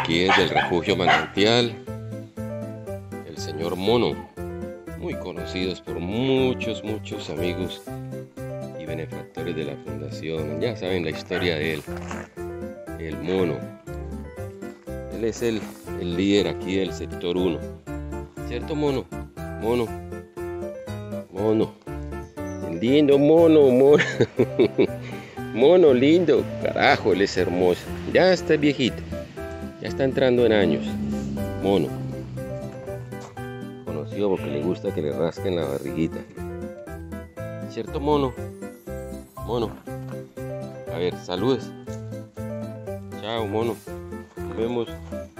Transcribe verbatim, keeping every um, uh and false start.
aquí desde el refugio Manantial, el señor Mono, muy conocidos por muchos, muchos amigos y benefactores de la fundación. Ya saben la historia de él, el Mono. Él es el, el líder aquí del sector uno. ¿Cierto, Mono? Mono. Mono. Lindo mono, mono. Mono lindo. Carajo, él es hermoso. Ya está viejito. Ya está entrando en años. Mono. Conocido porque le gusta que le rasquen la barriguita. ¿Cierto, Mono? Mono. A ver, saludes. Chao, Mono. Nos vemos.